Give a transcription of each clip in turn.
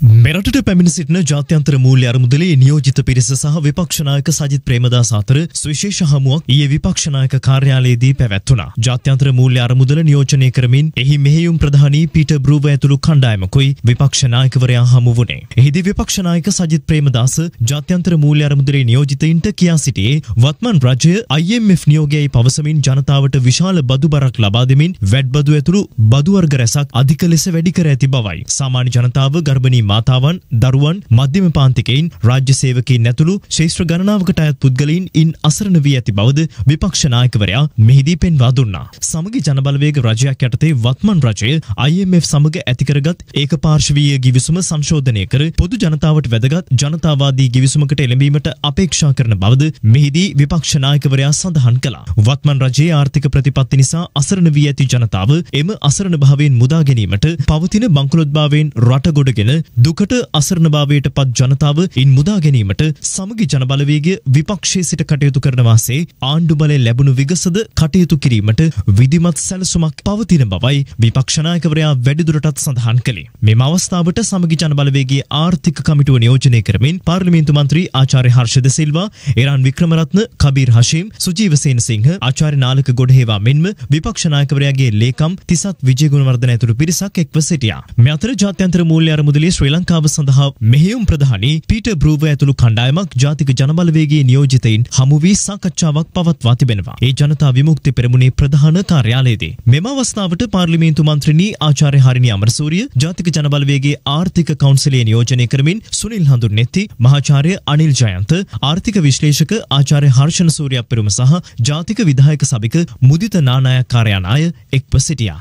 මෙරටට පැමිණ සිටින ජාත්‍යන්තර මූල්‍ය අරමුදලේ නියෝජිත පිරිස සහ විපක්ෂ නායක සජිත් ප්‍රේමදාස අතර සුවිශේෂ හමුවක් ඊයේ විපක්ෂ නායක කාර්යාලයේදී පැවැත්වුණා. ජාත්‍යන්තර මූල්‍ය අරමුදල නියෝජනය කරමින් එහි මෙහෙයුම් ප්‍රධානී පීටර් බෲවර් ඇතුළු කණ්ඩායමකුයි විපක්ෂ නායකවරයා හමු වුණේ. එහිදී විපක්ෂ නායක සජිත් ප්‍රේමදාස ජාත්‍යන්තර මූල්‍ය අරමුදලේ නියෝජිතයින්ට කියා සිටියේ වත්මන් රජය IMF නියෝගයයි පවසමින් ජනතාවට විශාල බදු බරක් ලබා දෙමින් වැඩ බදු ඇතුළු බදු වර්ග රැසක් අධික ලෙස වැඩි කර ඇති බවයි. සාමාන්‍ය ජනතාව ගර්භණී මාතාවන්, දරුවන්, මධ්‍යම පාන්තිකයින්, රාජ්‍ය සේවකයින් ඇතුළු ශේෂ්ත්‍ර ගණනාවකට අයත් පුද්ගලයින් ඉන් අසරණ වී ඇති බවද විපක්ෂ නායකවරයා මෙහිදී පෙන්වා දුන්නා. සමගි ජනබලවේග රජයක් යටතේ වත්මන් රජය IMF සමග ඇති කරගත් ඒකපාර්ශ්වීය ගිවිසුම සංශෝධනය කර පොදු ජනතාවට වැදගත් ජනතාවාදී ගිවිසුමකට එළඹීමට අපේක්ෂා කරන බවද මෙහිදී විපක්ෂ නායකවරයා සඳහන් කළා. වත්මන් රජයේ ආර්ථික ප්‍රතිපත්ති නිසා අසරණ වී ඇති ජනතාව එම අසරණ භාවයෙන් මුදා ගැනීමට පවතින බංකොලොත්භාවයෙන් රට ගොඩගෙන දුකට අසරණභාවයට පත් ජනතාව ඉන් මුදා ගැනීමට සමගි ජනබලවේගය විපක්ෂයේ සිට කටයුතු කරන වාසේ ආණ්ඩු බලය ලැබුණු විගසද කටයුතු කිරීමට විධිමත් සැලසුමක් පවතින බවයි විපක්ෂ නායකවරයා වැඩිදුරටත් සඳහන් කළේ. මෙම අවස්ථාවට සමගි ජනබලවේගයේ ආර්ථික කමිටුව නියෝජනය කරමින් පාර්ලිමේන්තු මන්ත්‍රී ආචාර්ය හර්ෂද සිල්වා, එරාන් වික්‍රමරත්න, කබීර් හෂීම්, සුජීව සේනසිංහ, ආචාර්ය නාලක ගොඩහේවා මෙන්ම විපක්ෂ නායකවරයාගේ ලේකම් තිසත් විජේගුණවර්ධන ඇතුළු පිරිසක් එක්ව සිටියා. මේ අතර ජාත්‍යන්තර මූල්‍ය අරමුදලේ ශ්‍රී ලංකාව සඳහා මෙහෙයුම් ප්‍රධානී පීටර් බෲවර් ඇතුළු කණ්ඩායමක් ජාතික ජනබලවේගයේ නියෝජිතයින් හමු වී සාකච්ඡාවක් පවත්වා තිබෙනවා. ඒ ජනතා විමුක්ති පෙරමුණේ ප්‍රධාන කාර්යාලයේදී මෙම අවස්ථාවට පාර්ලිමේන්තු මන්ත්‍රිණී ආචාර්ය හරිනි අමරසූරිය, ජාතික ජනබලවේගයේ ආර්ථික කවුන්සිලය නියෝජනය කරමින් සුනිල් හඳුන්නෙත්ති, මහාචාර්ය අනිල් ජයන්ත, ආර්ථික විශ්ලේෂක ආචාර්ය හර්ෂණ සූර්යප්පරුම සහ ජාතික විධායක සභික මුදිත නානායක කාර්යානාය එක්ව සිටියා.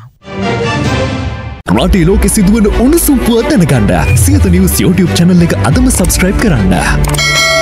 රටේ ලෝකෙ සිදුවන උණුසුම් පුවත් දැනගන්න සියත නිවුස් YouTube channel එක අදම subscribe කරන්න.